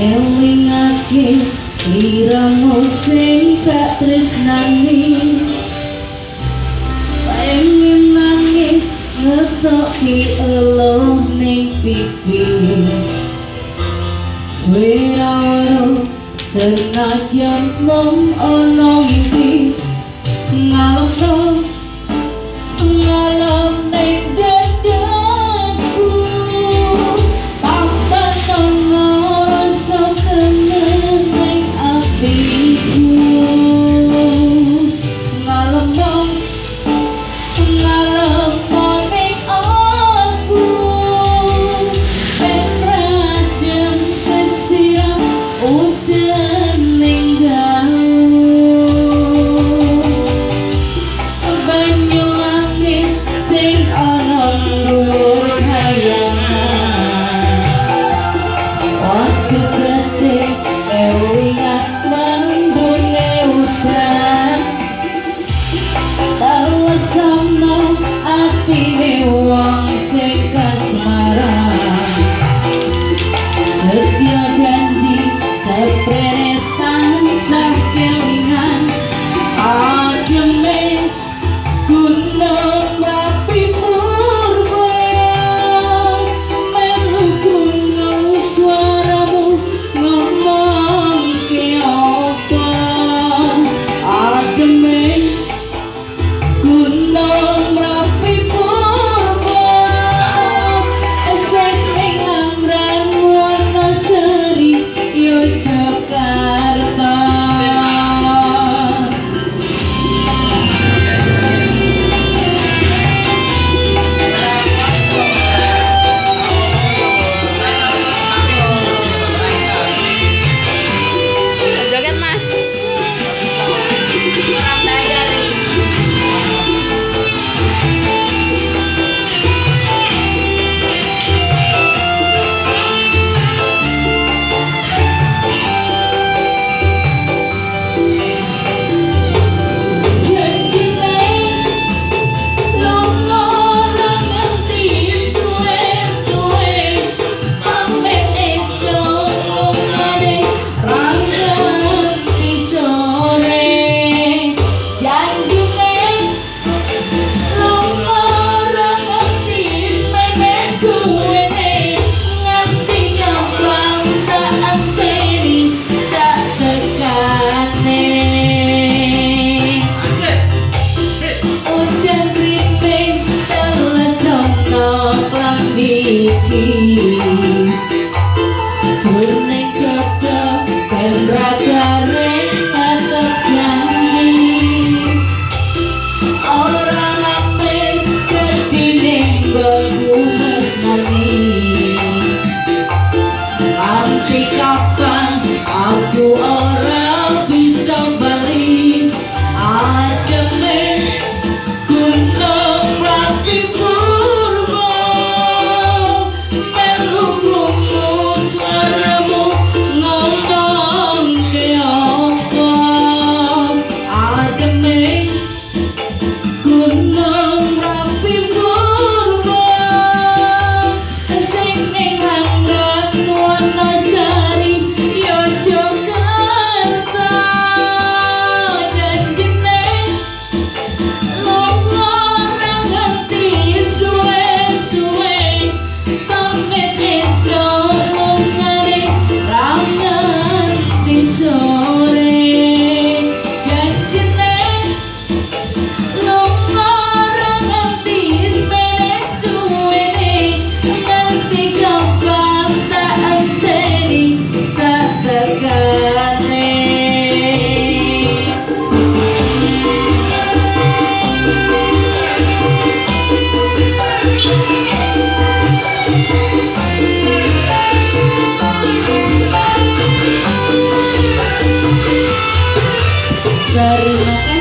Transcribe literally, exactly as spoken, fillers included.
ngelingake sliramu sing tak tresnani pengen nangis ngetoki eluh ning pipi swara senajan mung ana mimpi ngalem ngalem ning dadaku tanpa nongol rasa kenal ning atiku ngalem ngalem ning aku ben raden kesiram udan ning banyu langit sing ana dhuwur khayalan waktu gede elingan mendune udan tawa sama atine wong sing kasmaran setia janji sepretan sakelingan ademe gunung merapi purba melu gunung suaramu ngomong ke apa ademe gunung merapi purba esek ning Amran Wonosari Yogyakarta. Joget mas. Kuning cocok dan ragare tetep janji orang lapis kedining bangku mesnani nanti kapan aku ora bisa balik ademe gunung merapi purba melu rumus suaramu ngomong ke apa ademe gunung merapi purba sing ning Amran Wonosari Yogyakarta janjine lunga ora ngerti suwe-suwe pamit esuk lungane ra ngerti sore janjine lunga ora ngerti beres duwene ngerti kapan tak enteni sak tekane. Terima kasih.